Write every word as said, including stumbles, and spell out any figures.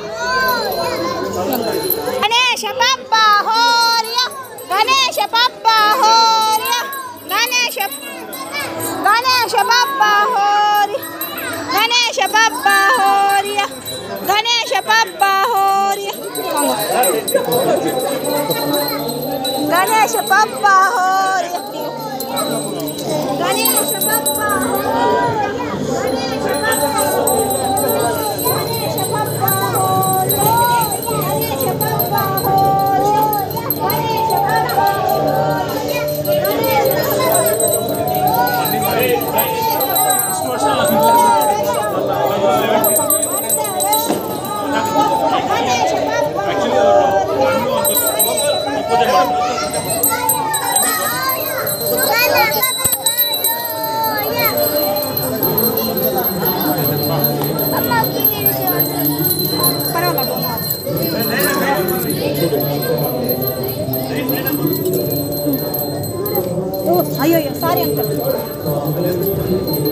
ಗಣೇಶ ಬಪ್ಪ ಹೋರಿಯ ಗಣೇಶ ಬಪ್ಪ ಹೋರಿಯ ಗಣೇಶ ಗಣೇಶ ಬಪ್ಪ ಹೋರಿ ಗಣೇಶ ಬಪ್ಪ ಹೋರಿಯ ಗಣೇಶ ಬಪ್ಪ ಹೋರಿಯ ಗಣೇಶ ಬಪ್ಪ ಹೋರಿಯ ಗಣೇಶ ಬಪ್ಪ ಅಯ್ಯೋ sorry uncle